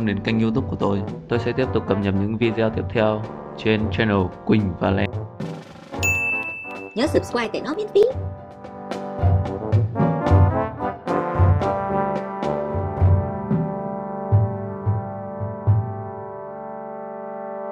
tâm đến kênh YouTube của tôi. Tôi sẽ tiếp tục cập nhật những video tiếp theo trên channel Quỳnh và Len. Nhớ subscribe để nó miễn phí.